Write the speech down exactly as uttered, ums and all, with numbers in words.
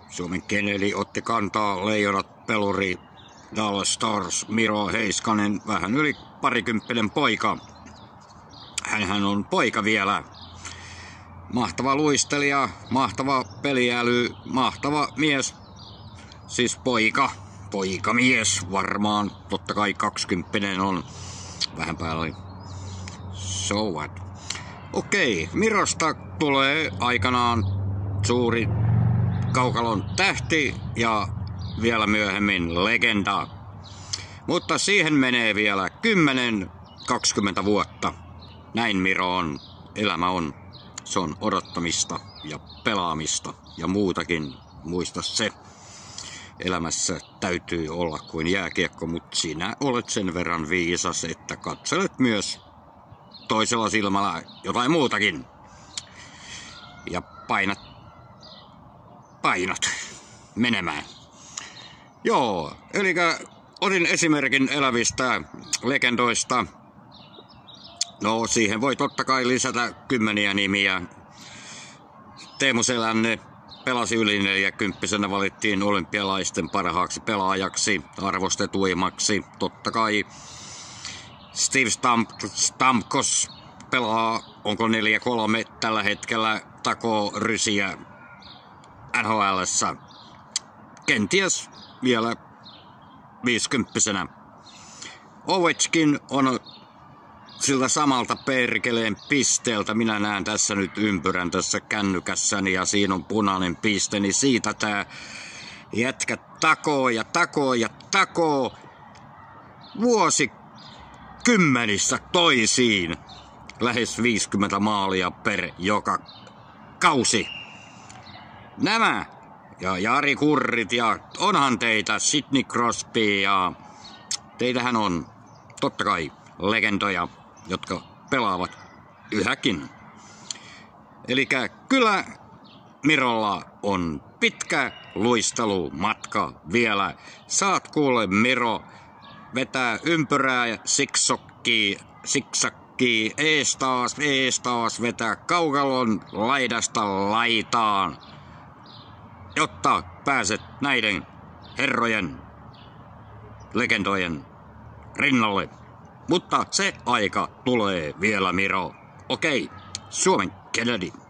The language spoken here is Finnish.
Suomen Kennedy otti kantaa Leijonat, Peluri, Dallas Stars, Miro Heiskanen, vähän yli parikymppinen poika. Hänhän on poika vielä. Mahtava luistelija, mahtava peliäly, mahtava mies. Siis poika, poikamies varmaan. Totta kai kaksikymppinen on vähän päällä. So what? Okei, Mirosta tulee aikanaan suuri kaukalon tähti ja vielä myöhemmin legenda. Mutta siihen menee vielä kymmenen kaksikymmentä vuotta. Näin Miro on. Elämä on. Se on odottamista ja pelaamista ja muutakin. Muista se. Elämässä täytyy olla kuin jääkiekko, mutta sinä olet sen verran viisas, että katselet myös toisella silmällä jotain muutakin. Ja painat, painat menemään. Joo, eli otin esimerkin elävistä legendoista. No, siihen voi totta kai lisätä kymmeniä nimiä. Teemu Selänne pelasi yli neljäkymppisenä, valittiin olympialaisten parhaaksi pelaajaksi, arvostetuimmaksi. Totta kai Steve Stamp, Stamkos pelaa, onko neljä kolme tällä hetkellä, takoo rysiä N H L:ssä. Kenties vielä viisikymppisenä. Ovechkin on siltä samalta perkeleen pisteeltä. Minä näen tässä nyt ympyrän tässä kännykässäni ja siinä on punainen piste, niin siitä tää jätkä takoo ja takoo ja takoo vuosi kymmenissä toisiin. Lähes viisikymmentä maalia per joka kausi. Nämä ja Jari Kurrit ja onhan teitä Sidney Crosby ja teitähän on totta kai legendoja, jotka pelaavat yhäkin. Elikkä kyllä Mirolla on pitkä luistelumatka vielä. Saat kuule Miro vetää ympyrää ja siksokkii, siksakkii, ees taas, ees taas, vetää kaukalon laidasta laitaan, jotta pääset näiden herrojen, legendojen rinnalle. Mutta se aika tulee vielä, Miro. Okei, Suomen Kennedy.